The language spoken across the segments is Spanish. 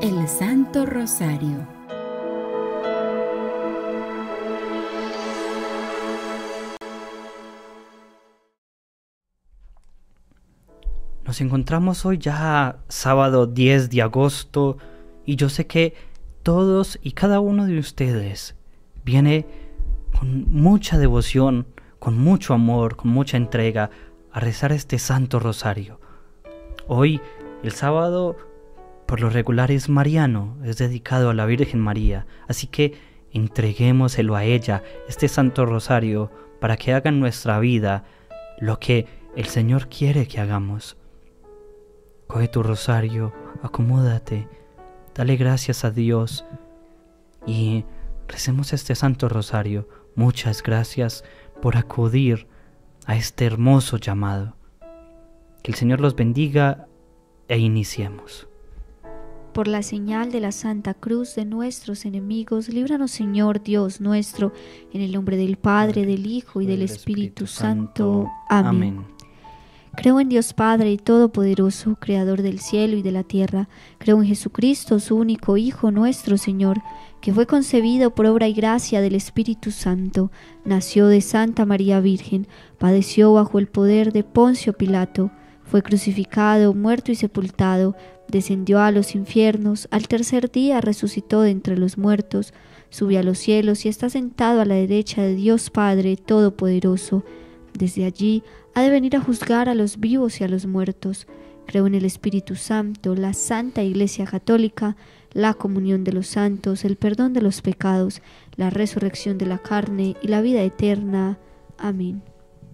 El Santo Rosario. Nos encontramos hoy ya sábado 10 de agosto y yo sé que todos y cada uno de ustedes viene con mucha devoción, con mucho amor, con mucha entrega a rezar este Santo Rosario. Hoy, el sábado, por lo regular es mariano, es dedicado a la Virgen María, así que entreguémoselo a ella, este Santo Rosario, para que haga en nuestra vida lo que el Señor quiere que hagamos. Coge tu rosario, acomódate, dale gracias a Dios y recemos este Santo Rosario. Muchas gracias por acudir a este hermoso llamado. Que el Señor los bendiga e iniciemos. Por la señal de la Santa Cruz de nuestros enemigos, líbranos, Señor Dios nuestro, en el nombre del Padre, del Hijo y del Espíritu Santo. Amén. Creo en Dios Padre Todopoderoso, Creador del cielo y de la tierra. Creo en Jesucristo, su único Hijo, nuestro Señor, que fue concebido por obra y gracia del Espíritu Santo. Nació de Santa María Virgen, padeció bajo el poder de Poncio Pilato, fue crucificado, muerto y sepultado, descendió a los infiernos, al tercer día resucitó de entre los muertos, subió a los cielos y está sentado a la derecha de Dios Padre Todopoderoso. Desde allí ha de venir a juzgar a los vivos y a los muertos. Creo en el Espíritu Santo, la Santa Iglesia Católica, la comunión de los santos, el perdón de los pecados, la resurrección de la carne y la vida eterna. Amén.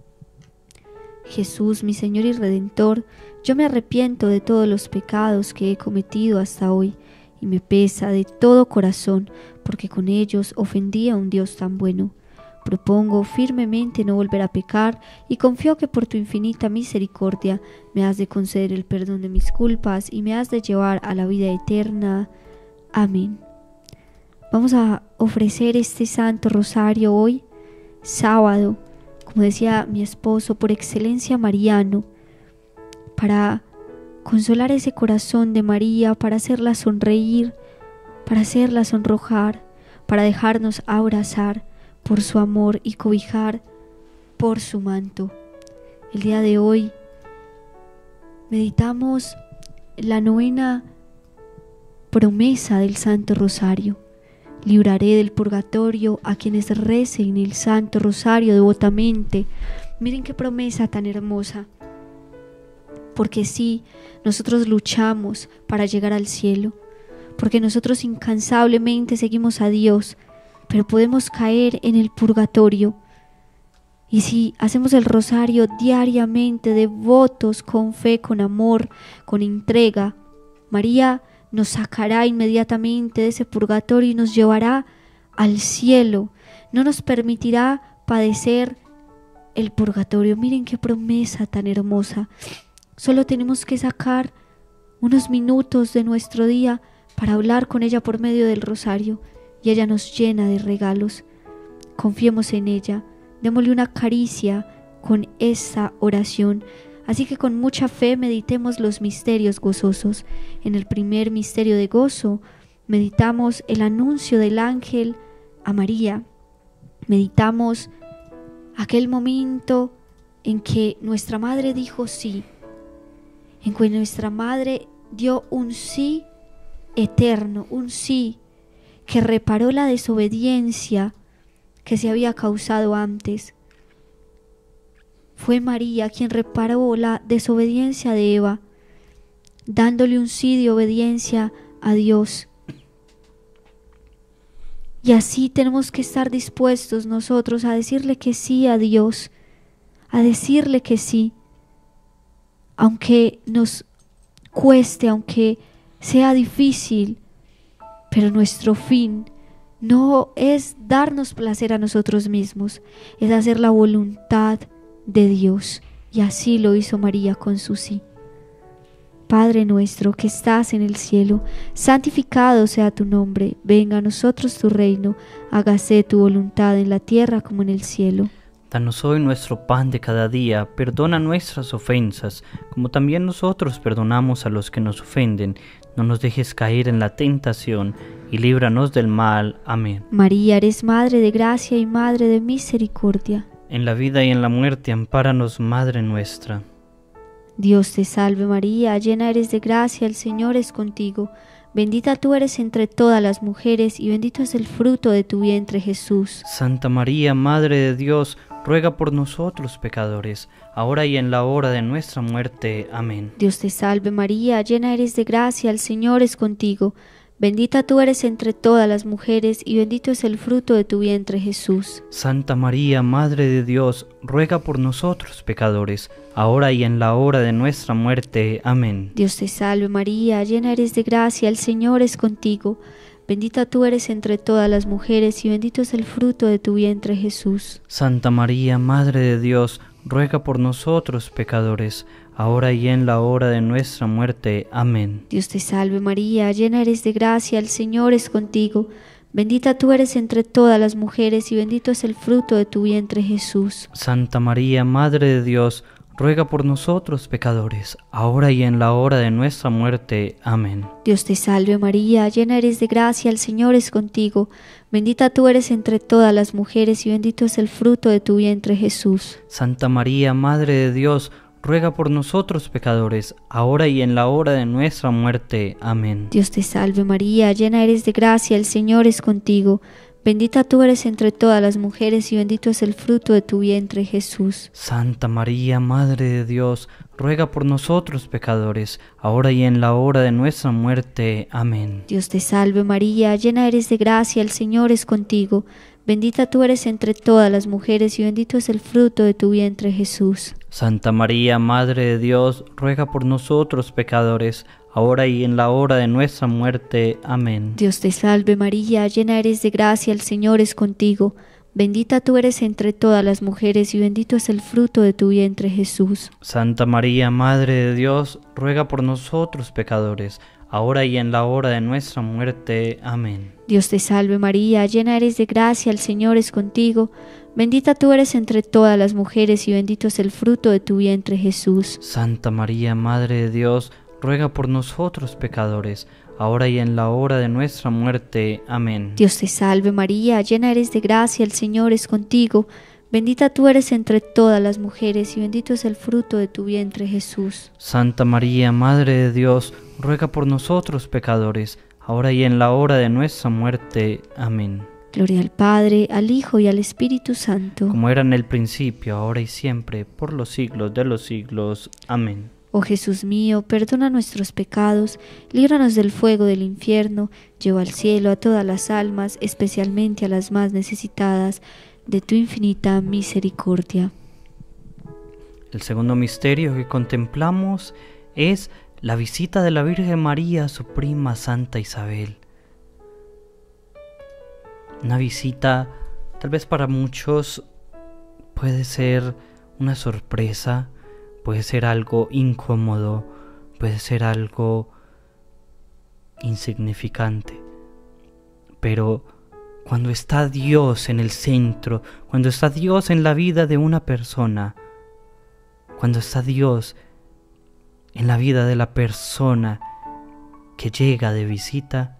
Jesús, mi Señor y Redentor, yo me arrepiento de todos los pecados que he cometido hasta hoy, y me pesa de todo corazón, porque con ellos ofendí a un Dios tan bueno. Propongo firmemente no volver a pecar y confío que por tu infinita misericordia me has de conceder el perdón de mis culpas y me has de llevar a la vida eterna. Amén. Vamos a ofrecer este Santo Rosario hoy, sábado, como decía mi esposo, por excelencia mariano, para consolar ese corazón de María, para hacerla sonreír, para hacerla sonrojar, para dejarnos abrazar por su amor y cobijar por su manto. El día de hoy meditamos la novena promesa del Santo Rosario. Libraré del purgatorio a quienes recen el Santo Rosario devotamente. Miren qué promesa tan hermosa. Porque sí, nosotros luchamos para llegar al cielo, porque nosotros incansablemente seguimos a Dios, pero podemos caer en el purgatorio. Y si hacemos el rosario diariamente, devotos, con fe, con amor, con entrega, María nos sacará inmediatamente de ese purgatorio y nos llevará al cielo. No nos permitirá padecer el purgatorio. Miren qué promesa tan hermosa. Solo tenemos que sacar unos minutos de nuestro día para hablar con ella por medio del rosario. Y ella nos llena de regalos. Confiemos en ella, démosle una caricia con esa oración. Así que con mucha fe meditemos los misterios gozosos. En el primer misterio de gozo meditamos el anuncio del ángel a María. Meditamos aquel momento en que nuestra madre dijo sí, en que nuestra madre dio un sí eterno, un sí que reparó la desobediencia que se había causado antes. Fue María quien reparó la desobediencia de Eva, dándole un sí de obediencia a Dios. Y así tenemos que estar dispuestos nosotros a decirle que sí a Dios, a decirle que sí, aunque nos cueste, aunque sea difícil. Pero nuestro fin no es darnos placer a nosotros mismos, es hacer la voluntad de Dios. Y así lo hizo María con su sí. Padre nuestro que estás en el cielo, santificado sea tu nombre. Venga a nosotros tu reino, hágase tu voluntad en la tierra como en el cielo. Danos hoy nuestro pan de cada día, perdona nuestras ofensas, como también nosotros perdonamos a los que nos ofenden. no nos dejes caer en la tentación, y líbranos del mal. Amén. María, eres Madre de gracia y Madre de misericordia. En la vida y en la muerte, ampáranos, Madre nuestra. Dios te salve María, llena eres de gracia, el Señor es contigo. Bendita tú eres entre todas las mujeres, y bendito es el fruto de tu vientre, Jesús. Santa María, Madre de Dios, ruega por nosotros pecadores, ahora y en la hora de nuestra muerte. Amén. Dios te salve María, llena eres de gracia, el Señor es contigo. Bendita tú eres entre todas las mujeres, y bendito es el fruto de tu vientre, Jesús. Santa María, Madre de Dios, ruega por nosotros pecadores, ahora y en la hora de nuestra muerte. Amén. Dios te salve María, llena eres de gracia, el Señor es contigo. Bendita tú eres entre todas las mujeres, y bendito es el fruto de tu vientre, Jesús. Santa María, Madre de Dios, ruega por nosotros pecadores, ahora y en la hora de nuestra muerte. Amén. Dios te salve María, llena eres de gracia, el Señor es contigo. Bendita tú eres entre todas las mujeres, y bendito es el fruto de tu vientre, Jesús. Santa María, Madre de Dios, ruega por nosotros pecadores, ahora y en la hora de nuestra muerte. Amén. Dios te salve María, llena eres de gracia, el Señor es contigo. Bendita tú eres entre todas las mujeres, y bendito es el fruto de tu vientre, Jesús. Santa María, Madre de Dios, ruega por nosotros pecadores, ahora y en la hora de nuestra muerte. Amén. Dios te salve María, llena eres de gracia, el Señor es contigo. Bendita tú eres entre todas las mujeres, y bendito es el fruto de tu vientre, Jesús. Santa María, Madre de Dios, ruega por nosotros pecadores, ahora y en la hora de nuestra muerte. Amén. Dios te salve María, llena eres de gracia, el Señor es contigo. Bendita tú eres entre todas las mujeres, y bendito es el fruto de tu vientre, Jesús. Santa María, Madre de Dios, ruega por nosotros pecadores, ahora y en la hora de nuestra muerte. Amén. Dios te salve María, llena eres de gracia, el Señor es contigo. Bendita tú eres entre todas las mujeres, y bendito es el fruto de tu vientre, Jesús. Santa María, Madre de Dios, ruega por nosotros pecadores, ahora y en la hora de nuestra muerte. Amén. Dios te salve María, llena eres de gracia, el Señor es contigo. Bendita tú eres entre todas las mujeres, y bendito es el fruto de tu vientre, Jesús. Santa María, Madre de Dios, ruega por nosotros pecadores, ahora y en la hora de nuestra muerte. Amén. Dios te salve María, llena eres de gracia, el Señor es contigo. Bendita tú eres entre todas las mujeres, y bendito es el fruto de tu vientre, Jesús. Santa María, Madre de Dios, ruega por nosotros pecadores, ahora y en la hora de nuestra muerte. Amén. Gloria al Padre, al Hijo y al Espíritu Santo. Como era en el principio, ahora y siempre, por los siglos de los siglos. Amén. Oh Jesús mío, perdona nuestros pecados, líbranos del fuego del infierno, lleva al cielo a todas las almas, especialmente a las más necesitadas de tu infinita misericordia. El segundo misterio que contemplamos es la visita de la Virgen María a su prima Santa Isabel. Una visita, tal vez para muchos, puede ser una sorpresa, puede ser algo incómodo, puede ser algo insignificante. Pero cuando está Dios en el centro, cuando está Dios en la vida de una persona, cuando está Dios en la vida de la persona que llega de visita,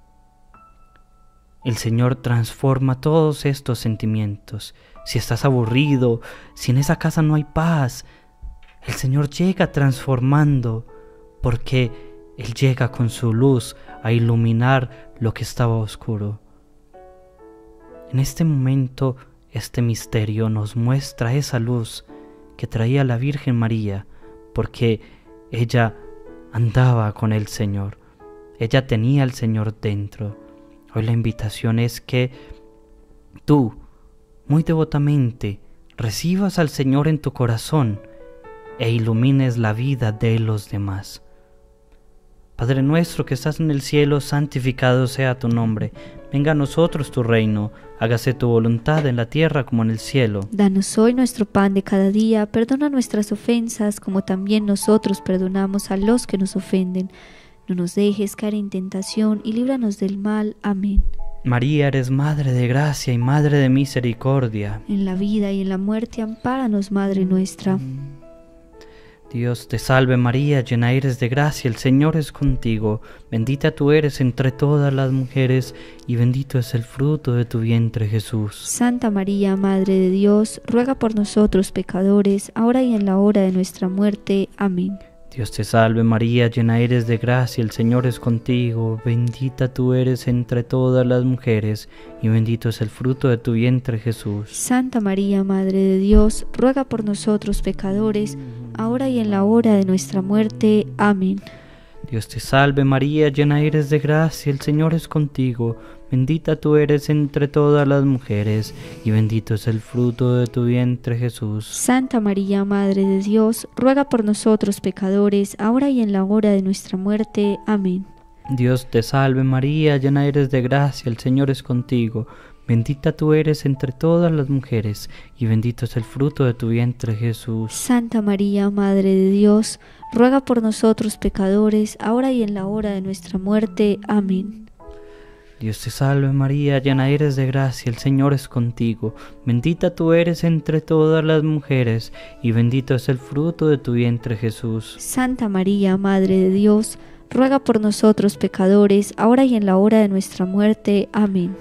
el Señor transforma todos estos sentimientos. Si estás aburrido, si en esa casa no hay paz, el Señor llega transformando, porque Él llega con su luz a iluminar lo que estaba oscuro. En este momento, este misterio nos muestra esa luz que traía la Virgen María, porque ella andaba con el Señor, ella tenía al Señor dentro. Hoy la invitación es que tú, muy devotamente, recibas al Señor en tu corazón e ilumines la vida de los demás. Padre nuestro que estás en el cielo, santificado sea tu nombre. Venga a nosotros tu reino, hágase tu voluntad en la tierra como en el cielo. Danos hoy nuestro pan de cada día, perdona nuestras ofensas como también nosotros perdonamos a los que nos ofenden. No nos dejes caer en tentación y líbranos del mal. Amén. María, eres Madre de gracia y Madre de misericordia. En la vida y en la muerte, ampáranos, Madre nuestra. Dios te salve María, llena eres de gracia, el Señor es contigo, bendita tú eres entre todas las mujeres, y bendito es el fruto de tu vientre Jesús. Santa María, Madre de Dios, ruega por nosotros pecadores, ahora y en la hora de nuestra muerte. Amén. Dios te salve María, llena eres de gracia, el Señor es contigo, bendita tú eres entre todas las mujeres, y bendito es el fruto de tu vientre Jesús. Santa María, Madre de Dios, ruega por nosotros pecadores, ahora y en la hora de nuestra muerte. Amén. Dios te salve María, llena eres de gracia, el Señor es contigo, bendita tú eres entre todas las mujeres, y bendito es el fruto de tu vientre Jesús. Santa María, Madre de Dios, ruega por nosotros pecadores, ahora y en la hora de nuestra muerte. Amén. Dios te salve María, llena eres de gracia, el Señor es contigo, bendita tú eres entre todas las mujeres, y bendito es el fruto de tu vientre Jesús. Santa María, Madre de Dios, ruega por nosotros pecadores, ahora y en la hora de nuestra muerte. Amén. Dios te salve María, llena eres de gracia, el Señor es contigo, bendita tú eres entre todas las mujeres, y bendito es el fruto de tu vientre Jesús. Santa María, Madre de Dios, ruega por nosotros pecadores, ahora y en la hora de nuestra muerte. Amén.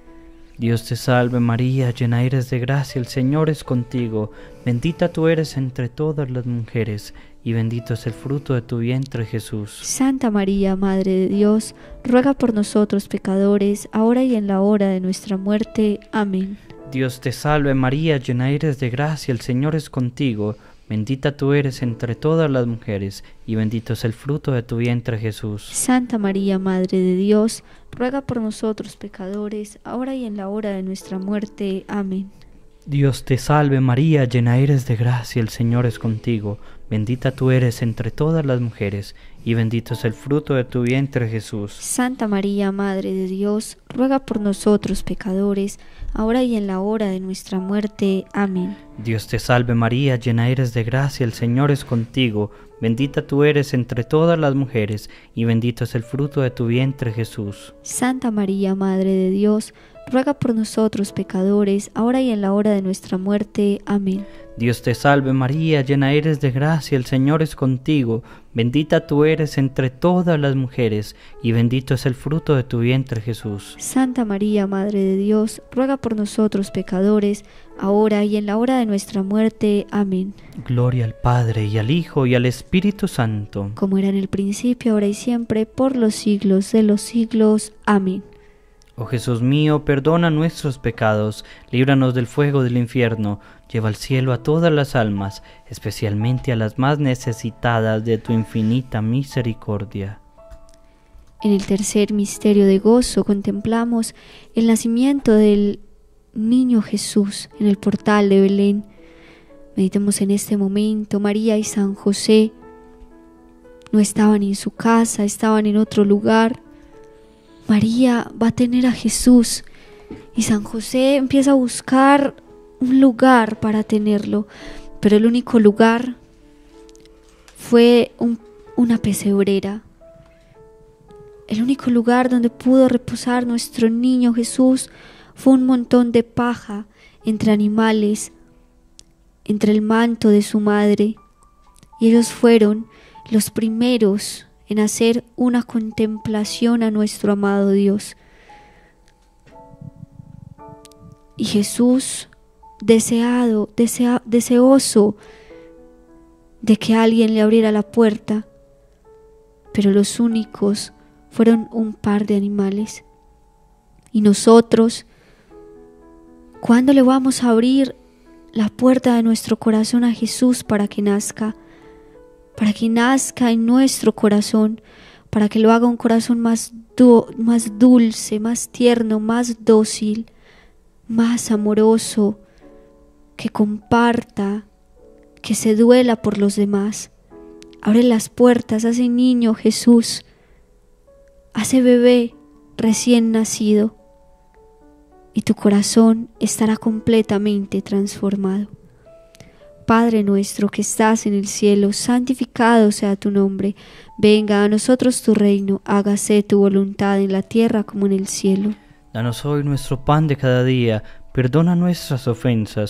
Dios te salve María, llena eres de gracia, el Señor es contigo, bendita tú eres entre todas las mujeres, y bendito es el fruto de tu vientre Jesús. Santa María, Madre de Dios, ruega por nosotros pecadores, ahora y en la hora de nuestra muerte. Amén. Dios te salve María, llena eres de gracia, el Señor es contigo, bendita tú eres entre todas las mujeres, y bendito es el fruto de tu vientre Jesús. Santa María, Madre de Dios, ruega por nosotros pecadores, ahora y en la hora de nuestra muerte. Amén. Dios te salve María, llena eres de gracia, el Señor es contigo, bendita tú eres entre todas las mujeres, y bendito es el fruto de tu vientre Jesús. Santa María, Madre de Dios, ruega por nosotros pecadores, ahora y en la hora de nuestra muerte. Amén. Dios te salve María, llena eres de gracia, el Señor es contigo, bendita tú eres entre todas las mujeres, y bendito es el fruto de tu vientre Jesús. Santa María, Madre de Dios, ruega por nosotros pecadores, ahora y en la hora de nuestra muerte. Amén. Dios te salve María, llena eres de gracia, el Señor es contigo, bendita tú eres entre todas las mujeres, y bendito es el fruto de tu vientre Jesús. Santa María, Madre de Dios, ruega por nosotros pecadores, ahora y en la hora de nuestra muerte. Amén. Gloria al Padre, y al Hijo, y al Espíritu Santo. Como era en el principio, ahora y siempre, por los siglos de los siglos. Amén. Oh Jesús mío, perdona nuestros pecados, líbranos del fuego del infierno, lleva al cielo a todas las almas, especialmente a las más necesitadas de tu infinita misericordia. En el tercer misterio de gozo contemplamos el nacimiento del niño Jesús en el portal de Belén. Meditemos en este momento. María y San José no estaban en su casa, estaban en otro lugar. María va a tener a Jesús y San José empieza a buscar un lugar para tenerlo, pero el único lugar fue una pesebrera. El único lugar donde pudo reposar nuestro niño Jesús fue un montón de paja entre animales, entre el manto de su madre, y ellos fueron los primeros en hacer una contemplación a nuestro amado Dios. Y Jesús, deseoso de que alguien le abriera la puerta, pero los únicos fueron un par de animales. Y nosotros, ¿cuándo le vamos a abrir la puerta de nuestro corazón a Jesús para que nazca? Para que nazca en nuestro corazón, para que lo haga un corazón más dulce, más tierno, más dócil, más amoroso, que comparta, que se duela por los demás. Abre las puertas a ese niño Jesús, a ese bebé recién nacido, y tu corazón estará completamente transformado. Padre nuestro que estás en el cielo, santificado sea tu nombre. Venga a nosotros tu reino, hágase tu voluntad en la tierra como en el cielo. Danos hoy nuestro pan de cada día, perdona nuestras ofensas,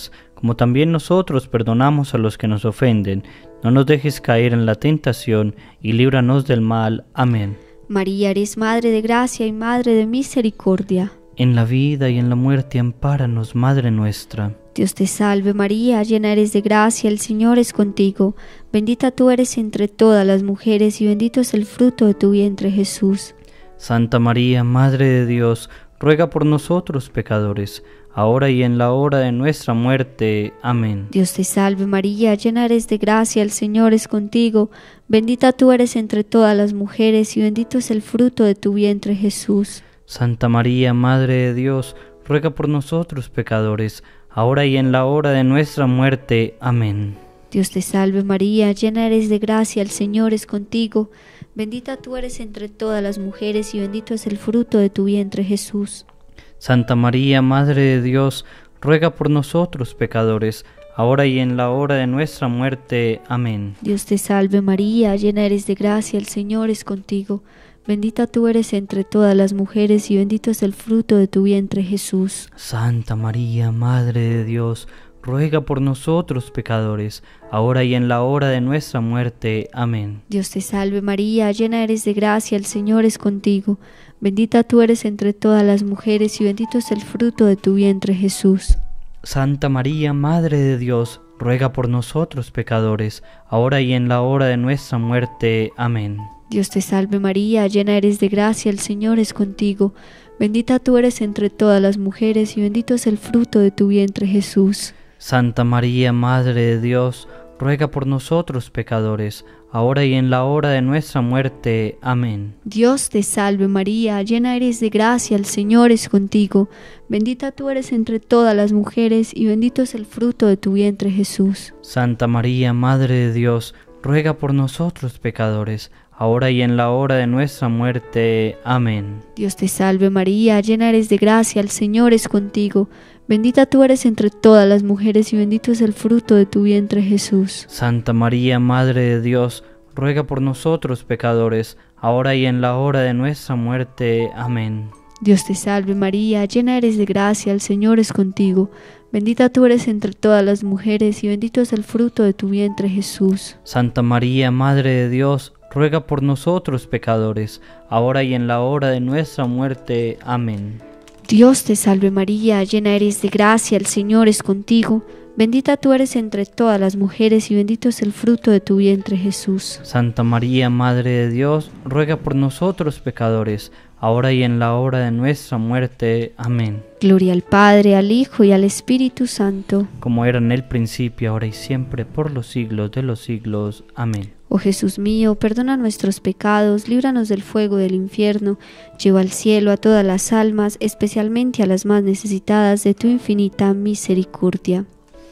como también nosotros perdonamos a los que nos ofenden. No nos dejes caer en la tentación, y líbranos del mal. Amén. María, eres Madre de gracia y Madre de misericordia. En la vida y en la muerte, ampáranos, Madre nuestra. Dios te salve María, llena eres de gracia, el Señor es contigo. Bendita tú eres entre todas las mujeres, y bendito es el fruto de tu vientre, Jesús. Santa María, Madre de Dios, ruega por nosotros pecadores, ahora y en la hora de nuestra muerte. Amén. Dios te salve María, llena eres de gracia, el Señor es contigo. Bendita tú eres entre todas las mujeres, y bendito es el fruto de tu vientre, Jesús. Santa María, Madre de Dios, ruega por nosotros pecadores, ahora y en la hora de nuestra muerte. Amén. Dios te salve María, llena eres de gracia, el Señor es contigo. Bendita tú eres entre todas las mujeres, y bendito es el fruto de tu vientre, Jesús. Santa María, Madre de Dios, ruega por nosotros pecadores, ahora y en la hora de nuestra muerte. Amén. Dios te salve María, llena eres de gracia, el Señor es contigo. Bendita tú eres entre todas las mujeres, y bendito es el fruto de tu vientre, Jesús. Santa María, Madre de Dios, ruega por nosotros pecadores, ahora y en la hora de nuestra muerte. Amén. Dios te salve María, llena eres de gracia, el Señor es contigo. Bendita tú eres entre todas las mujeres, y bendito es el fruto de tu vientre, Jesús. Santa María, Madre de Dios, ruega por nosotros pecadores, ahora y en la hora de nuestra muerte. Amén. Dios te salve María, llena eres de gracia, el Señor es contigo. Bendita tú eres entre todas las mujeres, y bendito es el fruto de tu vientre, Jesús. Santa María, Madre de Dios, ruega por nosotros pecadores, ahora y en la hora de nuestra muerte. Amén. Dios te salve María, llena eres de gracia, el Señor es contigo. Bendita tú eres entre todas las mujeres, y bendito es el fruto de tu vientre, Jesús. Santa María, Madre de Dios, ruega por nosotros pecadores, ahora y en la hora de nuestra muerte. Amén. Dios te salve María, llena eres de gracia, el Señor es contigo. Bendita tú eres entre todas las mujeres, y bendito es el fruto de tu vientre, Jesús. Santa María, Madre de Dios, ruega por nosotros pecadores, ahora y en la hora de nuestra muerte. Amén. Dios te salve María, llena eres de gracia, el Señor es contigo. Bendita tú eres entre todas las mujeres, y bendito es el fruto de tu vientre, Jesús. Santa María, Madre de Dios, ruega por nosotros pecadores, ahora y en la hora de nuestra muerte. Amén. Dios te salve María, llena eres de gracia, el Señor es contigo. Bendita tú eres entre todas las mujeres, y bendito es el fruto de tu vientre, Jesús. Santa María, Madre de Dios, ruega por nosotros pecadores, ahora y en la hora de nuestra muerte. Amén. Gloria al Padre, al Hijo y al Espíritu Santo, como era en el principio, ahora y siempre, por los siglos de los siglos. Amén. Oh Jesús mío, perdona nuestros pecados, líbranos del fuego del infierno, lleva al cielo a todas las almas, especialmente a las más necesitadas de tu infinita misericordia.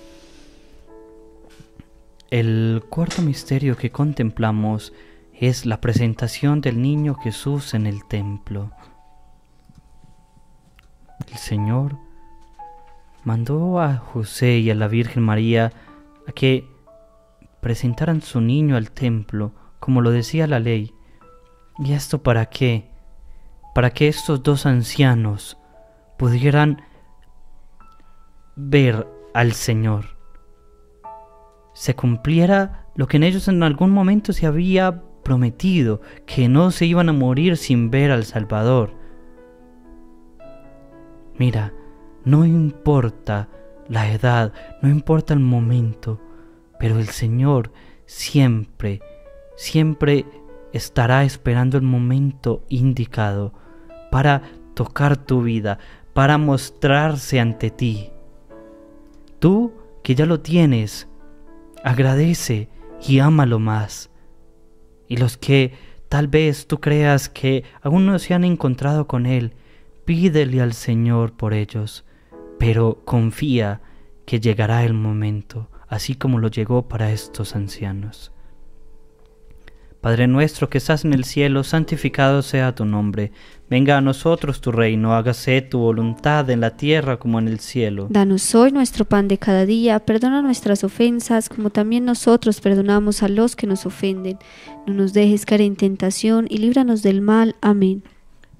El cuarto misterio que contemplamos es la presentación del niño Jesús en el templo. El Señor mandó a José y a la Virgen María a que presentaran su niño al templo, como lo decía la ley. ¿Y esto para qué? Para que estos dos ancianos pudieran ver al Señor. Se cumpliera lo que en ellos en algún momento se había prometido, que no se iban a morir sin ver al Salvador. Mira, no importa la edad, no importa el momento, pero el Señor siempre estará esperando el momento indicado para tocar tu vida, para mostrarse ante ti. Tú, que ya lo tienes, agradece y ámalo más. Y los que tal vez tú creas que aún no se han encontrado con Él, pídele al Señor por ellos, pero confía que llegará el momento, así como lo llegó para estos ancianos. Padre nuestro que estás en el cielo, santificado sea tu nombre. Venga a nosotros tu reino, hágase tu voluntad en la tierra como en el cielo. Danos hoy nuestro pan de cada día, perdona nuestras ofensas, como también nosotros perdonamos a los que nos ofenden. No nos dejes caer en tentación y líbranos del mal. Amén.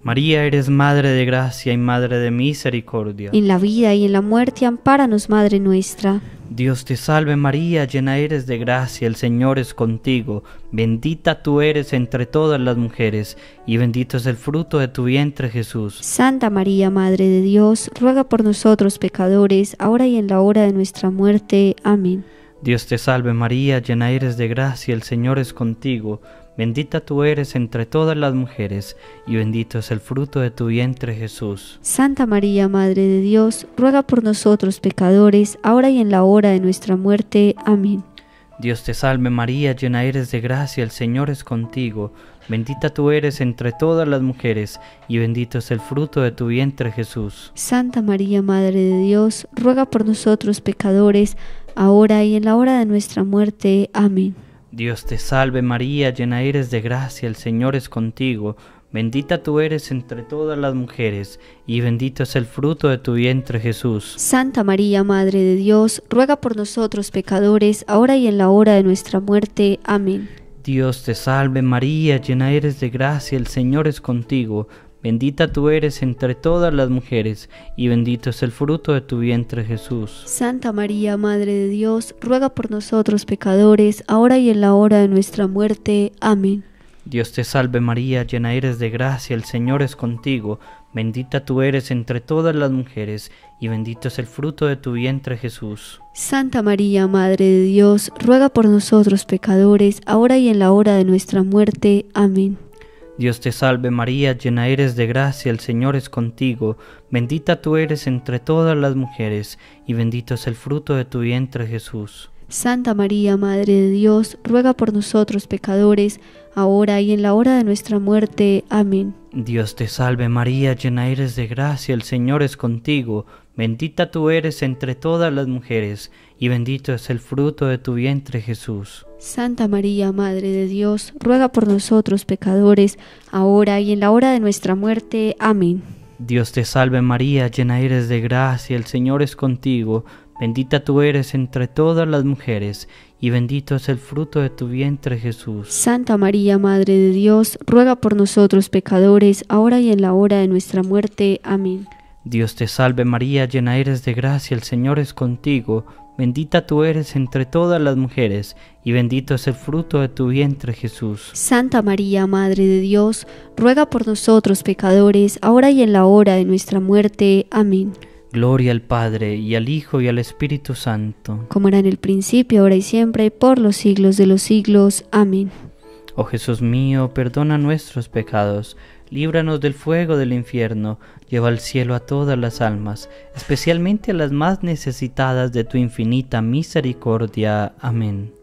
María, eres Madre de gracia y Madre de misericordia. En la vida y en la muerte, ampáranos, Madre nuestra. Dios te salve María, llena eres de gracia, el Señor es contigo. Bendita tú eres entre todas las mujeres, y bendito es el fruto de tu vientre, Jesús. Santa María, Madre de Dios, ruega por nosotros pecadores, ahora y en la hora de nuestra muerte. Amén. Dios te salve María, llena eres de gracia, el Señor es contigo. Bendita tú eres entre todas las mujeres, y bendito es el fruto de tu vientre, Jesús. Santa María, Madre de Dios, ruega por nosotros pecadores, ahora y en la hora de nuestra muerte. Amén. Dios te salve María, llena eres de gracia, el Señor es contigo. Bendita tú eres entre todas las mujeres, y bendito es el fruto de tu vientre, Jesús. Santa María, Madre de Dios, ruega por nosotros pecadores, ahora y en la hora de nuestra muerte. Amén. Dios te salve María, llena eres de gracia, el Señor es contigo. Bendita tú eres entre todas las mujeres, y bendito es el fruto de tu vientre, Jesús. Santa María, Madre de Dios, ruega por nosotros pecadores, ahora y en la hora de nuestra muerte. Amén. Dios te salve María, llena eres de gracia, el Señor es contigo. Bendita tú eres entre todas las mujeres, y bendito es el fruto de tu vientre, Jesús. Santa María, Madre de Dios, ruega por nosotros pecadores, ahora y en la hora de nuestra muerte. Amén. Dios te salve María, llena eres de gracia, el Señor es contigo. Bendita tú eres entre todas las mujeres, y bendito es el fruto de tu vientre, Jesús. Santa María, Madre de Dios, ruega por nosotros pecadores, ahora y en la hora de nuestra muerte. Amén. Dios te salve María, llena eres de gracia, el Señor es contigo. Bendita tú eres entre todas las mujeres, y bendito es el fruto de tu vientre, Jesús. Santa María, Madre de Dios, ruega por nosotros pecadores, ahora y en la hora de nuestra muerte. Amén. Dios te salve María, llena eres de gracia, el Señor es contigo. Bendita tú eres entre todas las mujeres, y bendito es el fruto de tu vientre, Jesús. Santa María, Madre de Dios, ruega por nosotros pecadores, ahora y en la hora de nuestra muerte. Amén. Dios te salve María, llena eres de gracia, el Señor es contigo. Bendita tú eres entre todas las mujeres, y bendito es el fruto de tu vientre, Jesús. Santa María, Madre de Dios, ruega por nosotros pecadores, ahora y en la hora de nuestra muerte. Amén. Dios te salve María, llena eres de gracia, el Señor es contigo. Bendita tú eres entre todas las mujeres, y bendito es el fruto de tu vientre, Jesús. Santa María, Madre de Dios, ruega por nosotros pecadores, ahora y en la hora de nuestra muerte. Amén. Gloria al Padre, y al Hijo, y al Espíritu Santo. Como era en el principio, ahora y siempre, por los siglos de los siglos. Amén. Oh Jesús mío, perdona nuestros pecados, líbranos del fuego del infierno, lleva al cielo a todas las almas, especialmente a las más necesitadas de tu infinita misericordia. Amén.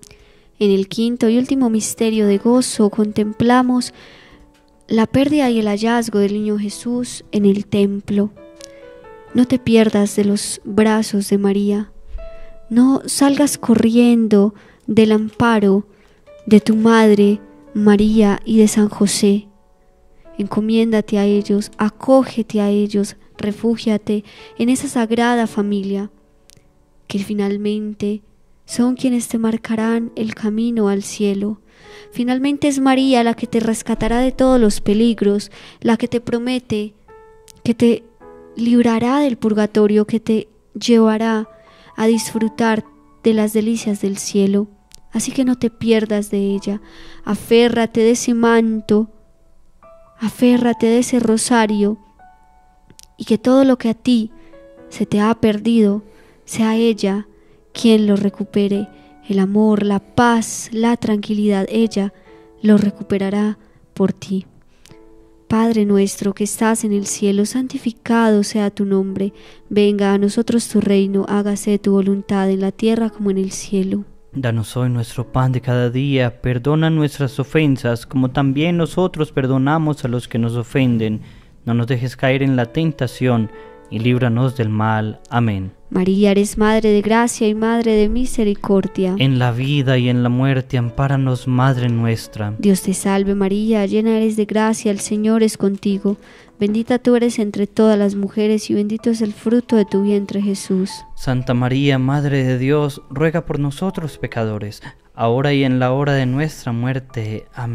En el quinto y último misterio de gozo contemplamos la pérdida y el hallazgo del niño Jesús en el templo. No te pierdas de los brazos de María, no salgas corriendo del amparo de tu madre María y de San José. Encomiéndate a ellos, acógete a ellos, refúgiate en esa sagrada familia, que finalmente son quienes te marcarán el camino al cielo. Finalmente es María la que te rescatará de todos los peligros, la que te promete que te librará del purgatorio, que te llevará a disfrutar de las delicias del cielo. Así que no te pierdas de ella, aférrate de ese manto, aférrate de ese rosario, y que todo lo que a ti se te ha perdido sea ella quien lo recupere. El amor, la paz, la tranquilidad, ella lo recuperará por ti. Padre nuestro que estás en el cielo, santificado sea tu nombre. Venga a nosotros tu reino, hágase tu voluntad en la tierra como en el cielo. Danos hoy nuestro pan de cada día, perdona nuestras ofensas, como también nosotros perdonamos a los que nos ofenden. No nos dejes caer en la tentación, y líbranos del mal. Amén. María, eres Madre de gracia y Madre de misericordia. En la vida y en la muerte, ampáranos, Madre nuestra. Dios te salve María, llena eres de gracia, el Señor es contigo. Bendita tú eres entre todas las mujeres, y bendito es el fruto de tu vientre, Jesús. Santa María, Madre de Dios, ruega por nosotros pecadores, ahora y en la hora de nuestra muerte. Amén.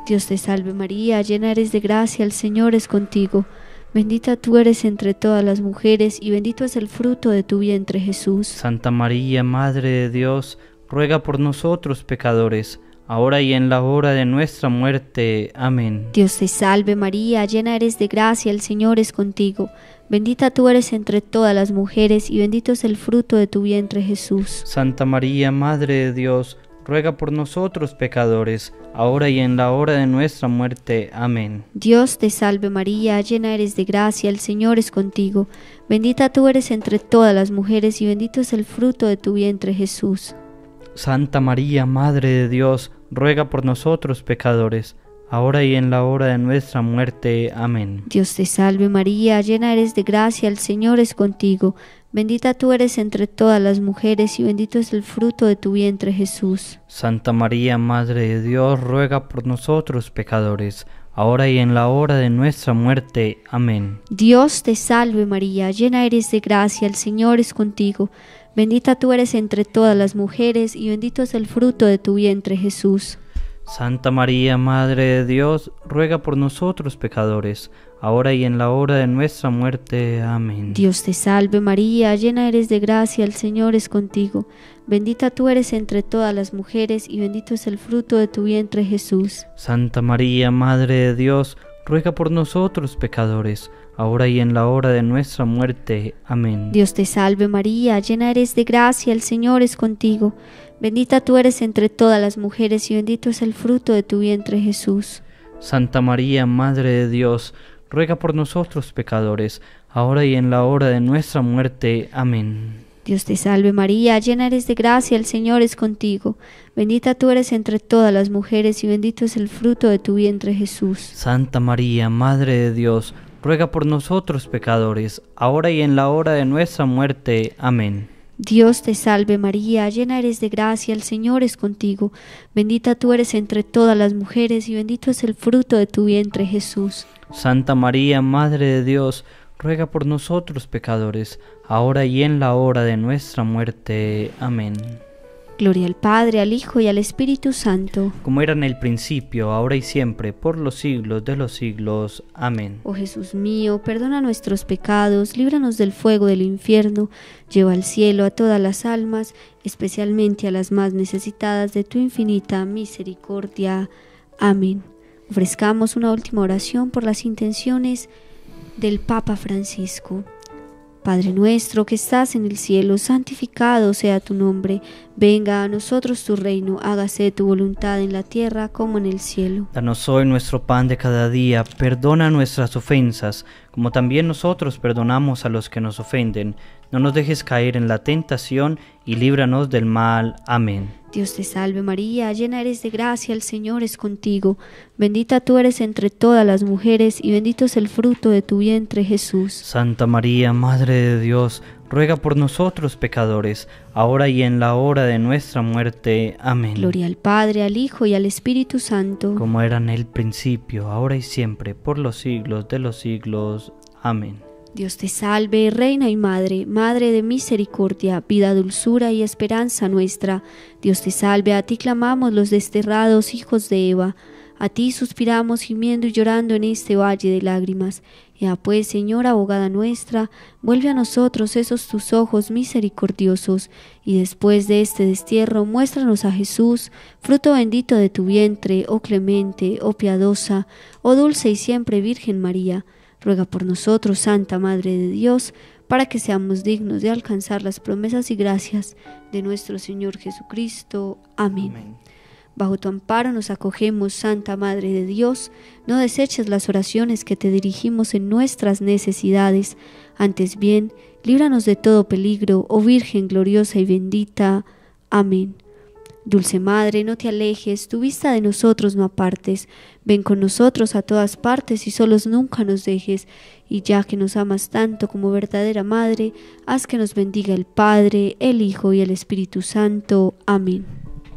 Dios te salve María, llena eres de gracia, el Señor es contigo. Bendita tú eres entre todas las mujeres y bendito es el fruto de tu vientre Jesús. Santa María, Madre de Dios, ruega por nosotros pecadores, ahora y en la hora de nuestra muerte. Amén. Dios te salve María, llena eres de gracia, el Señor es contigo. Bendita tú eres entre todas las mujeres y bendito es el fruto de tu vientre Jesús. Santa María, Madre de Dios, ruega por nosotros pecadores, ahora y en la hora de nuestra muerte. Amén. Dios te salve María, llena eres de gracia, el Señor es contigo. Bendita tú eres entre todas las mujeres y bendito es el fruto de tu vientre Jesús. Santa María, Madre de Dios, ruega por nosotros pecadores, ahora y en la hora de nuestra muerte. Amén. Dios te salve María, llena eres de gracia, el Señor es contigo. Bendita tú eres entre todas las mujeres y bendito es el fruto de tu vientre Jesús. Santa María, Madre de Dios, ruega por nosotros pecadores, ahora y en la hora de nuestra muerte. Amén. Dios te salve María, llena eres de gracia, el Señor es contigo. Bendita tú eres entre todas las mujeres y bendito es el fruto de tu vientre Jesús. Santa María, Madre de Dios, ruega por nosotros pecadores, ahora y en la hora de nuestra muerte. Amén. Dios te salve María, llena eres de gracia, el Señor es contigo. Bendita tú eres entre todas las mujeres y bendito es el fruto de tu vientre Jesús. Santa María, Madre de Dios, ruega por nosotros pecadores, ahora y en la hora de nuestra muerte. Amén. Dios te salve María, llena eres de gracia, el Señor es contigo. Bendita tú eres entre todas las mujeres y bendito es el fruto de tu vientre Jesús. Santa María, Madre de Dios, ruega por nosotros pecadores, ahora y en la hora de nuestra muerte. Amén. Dios te salve María, llena eres de gracia, el Señor es contigo. Bendita tú eres entre todas las mujeres y bendito es el fruto de tu vientre Jesús. Santa María, Madre de Dios, ruega por nosotros pecadores, ahora y en la hora de nuestra muerte. Amén. Dios te salve María, llena eres de gracia, el Señor es contigo. Bendita tú eres entre todas las mujeres y bendito es el fruto de tu vientre Jesús. Santa María, Madre de Dios, ruega por nosotros pecadores, ahora y en la hora de nuestra muerte. Amén. Gloria al Padre, al Hijo y al Espíritu Santo. Como era en el principio, ahora y siempre, por los siglos de los siglos. Amén. Oh Jesús mío, perdona nuestros pecados, líbranos del fuego del infierno, lleva al cielo a todas las almas, especialmente a las más necesitadas de tu infinita misericordia. Amén. Ofrezcamos una última oración por las intenciones del Papa Francisco. Padre nuestro que estás en el cielo, santificado sea tu nombre. Venga a nosotros tu reino, hágase tu voluntad en la tierra como en el cielo. Danos hoy nuestro pan de cada día, perdona nuestras ofensas, como también nosotros perdonamos a los que nos ofenden. No nos dejes caer en la tentación y líbranos del mal. Amén. Dios te salve María, llena eres de gracia, el Señor es contigo. Bendita tú eres entre todas las mujeres y bendito es el fruto de tu vientre Jesús. Santa María, Madre de Dios, ruega por nosotros pecadores, ahora y en la hora de nuestra muerte. Amén. Gloria al Padre, al Hijo y al Espíritu Santo. Como era en el principio, ahora y siempre, por los siglos de los siglos. Amén. Dios te salve, Reina y Madre, Madre de misericordia, vida, dulzura y esperanza nuestra. Dios te salve, a ti clamamos los desterrados hijos de Eva. A ti suspiramos gimiendo y llorando en este valle de lágrimas. Ea pues, Señora abogada nuestra, vuelve a nosotros esos tus ojos misericordiosos, y después de este destierro muéstranos a Jesús, fruto bendito de tu vientre, oh clemente, oh piadosa, oh dulce y siempre Virgen María. Ruega por nosotros, Santa Madre de Dios, para que seamos dignos de alcanzar las promesas y gracias de nuestro Señor Jesucristo. Amén. Amén. Bajo tu amparo nos acogemos, Santa Madre de Dios. No deseches las oraciones que te dirigimos en nuestras necesidades. Antes bien, líbranos de todo peligro, oh Virgen gloriosa y bendita. Amén. Dulce Madre, no te alejes, tu vista de nosotros no apartes. Ven con nosotros a todas partes y solos nunca nos dejes. Y ya que nos amas tanto como verdadera Madre, haz que nos bendiga el Padre, el Hijo y el Espíritu Santo. Amén.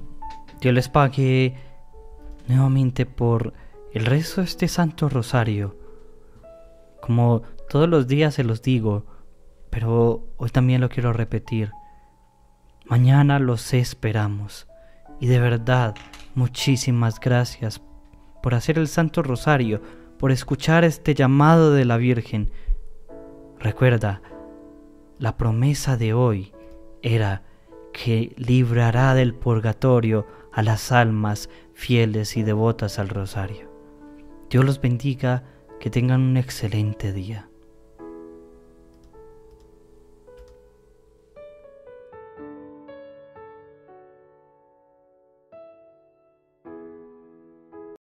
Dios les pague nuevamente por el resto de este Santo Rosario. Como todos los días se los digo, pero hoy también lo quiero repetir. Mañana los esperamos. Y de verdad, muchísimas gracias por hacer el Santo Rosario, por escuchar este llamado de la Virgen. Recuerda, la promesa de hoy era que librará del purgatorio a las almas fieles y devotas al Rosario. Dios los bendiga, que tengan un excelente día.